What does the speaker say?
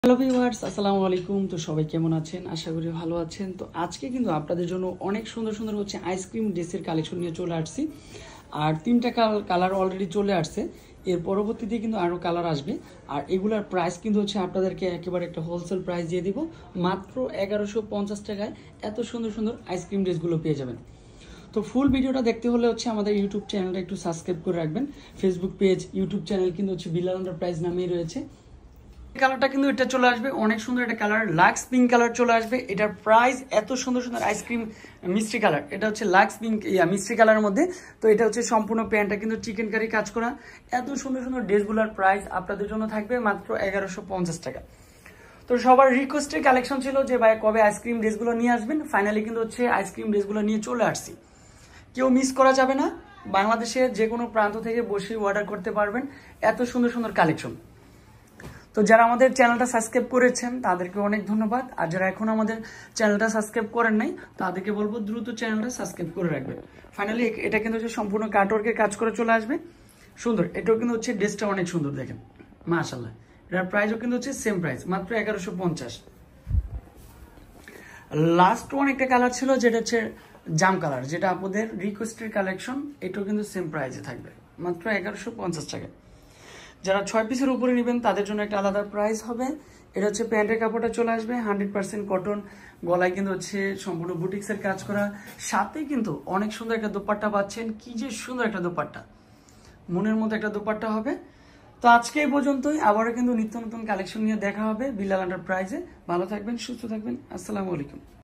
Hello viewers, আসসালামু আলাইকুম। তো সবাই কেমন আছেন? আশা করি ভালো আছেন। তো আজকে কিন্তু আপনাদের জন্য অনেক সুন্দর সুন্দর হচ্ছে আইসক্রিম ড্রেসের কালেকশন নিয়ে চলে আসছি। আর তিনটা কালার অলরেডি চলে আসছে, এর পরবর্তীতে কিন্তু আরও কালার আসবে। আর এগুলার প্রাইস কিন্তু হচ্ছে আপনাদেরকে একেবারে একটা হোলসেল প্রাইস দিয়ে দিব, মাত্র 1150 টাকায় এত সুন্দর সুন্দর আইসক্রিম ড্রেসগুলো পেয়ে যাবেন। তো ফুল ভিডিওটা দেখতে হলে হচ্ছে আমাদের ইউটিউব চ্যানেলটা একটু সাবস্ক্রাইব করে রাখবেন। ফেসবুক পেজ, ইউটিউব চ্যানেল কিন্তু হচ্ছে বিলাল এন্টারপ্রাইজ নামেই রয়েছে। কালারটা কিন্তু এটা চলে আসবে, অনেক সুন্দর একটা কালার, লাক্স পিঙ্ক কালার চলে আসবে। এটার প্রাইস এত সুন্দর সুন্দর আইসক্রিম মিষ্টি কালার, এটা হচ্ছে লাক্স পিঙ্ক মিষ্টি কালারের মধ্যে। তো এটা হচ্ছে সম্পূর্ণ প্যান্টটা কিন্তু চিকেন কারি কাজ করা। এত সুন্দর সুন্দর ড্রেসগুলোর প্রাইস আপনাদের জন্য থাকবে মাত্র 1150 টাকা। তো সবার রিকোয়েস্টের কালেকশন ছিল যে ভাই কবে আইসক্রিম ড্রেসগুলো নিয়ে আসবেন। ফাইনালি কিন্তু হচ্ছে আইসক্রিম ড্রেসগুলো নিয়ে চলে আসছি, কেউ মিস করা যাবে না। বাংলাদেশের যে কোনো প্রান্ত থেকে বসে অর্ডার করতে পারবেন, এত সুন্দর সুন্দর কালেকশন। তো যারা আমাদের চ্যানেলটা সাবস্ক্রাইব করেছেন তাদেরকে অনেক ধন্যবাদ। আর যারা এখন আমাদের চ্যানেলটা সাবস্ক্রাইব করেন নাই তাদেরকে বলবো দ্রুত চ্যানেলটা সাবস্ক্রাইব করে রাখবেন। ফাইনালি এটা কিন্তু হচ্ছে সম্পূর্ণ কাটওয়ার্কের কাজ করে চলে আসবে, সুন্দর। এটাও কিন্তু হচ্ছে ড্রেসটা অনেক সুন্দর, দেখেন মাশাআল্লাহ। এটার প্রাইসও কিন্তু হচ্ছে সেম প্রাইস, মাত্র 1150। লাস্ট ওয়ান একটা কালার ছিল যেটা হচ্ছে জাম কালার, যেটা আপনাদের রিকোয়েস্টের কালেকশন। এটাও কিন্তু সেম প্রাইসে থাকবে, মাত্র 1150 টাকা। যারা 6 পিসের উপরে নেবেন তাদের জন্য একটা আলাদা প্রাইস হবে। এটা হচ্ছে প্যান্টের কাপড়টা চলে আসবে 100% কটন, গলায় কিন্তু হচ্ছে সম্পূর্ণ বুটিক্সের কাজ করা, সাথে কিন্তু অনেক সুন্দর একটা দোপাট্টা পাচ্ছেন। কি যে সুন্দর একটা দোপাট্টা, মনের মতো একটা দোপাট্টা হবে। তো আজকে এই পর্যন্তই, আবারও কিন্তু নিত্য নতুন কালেকশন নিয়ে দেখা হবে বিলাল এন্টারপ্রাইজে। ভালো থাকবেন, সুস্থ থাকবেন, আসসালামু আলাইকুম।